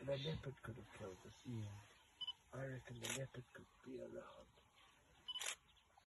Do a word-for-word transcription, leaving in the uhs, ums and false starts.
the leopard could have killed us. Yeah. I reckon the leopard could be around.